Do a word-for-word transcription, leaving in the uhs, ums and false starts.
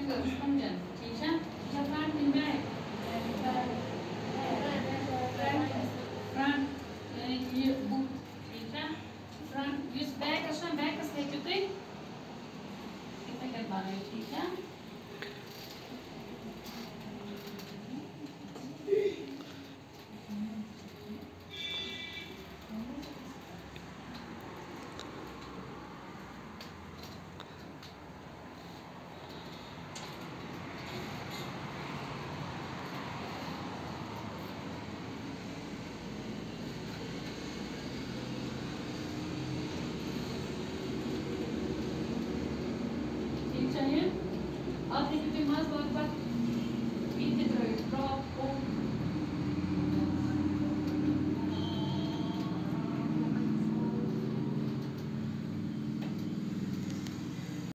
fingers पंजन ठीक है या front in back front यानी कि ये boot ठीक है front इस back असम back अस है कितने कितने कर पा रहे हैं ठीक है चाहिए अब देखिए मास बहुत बार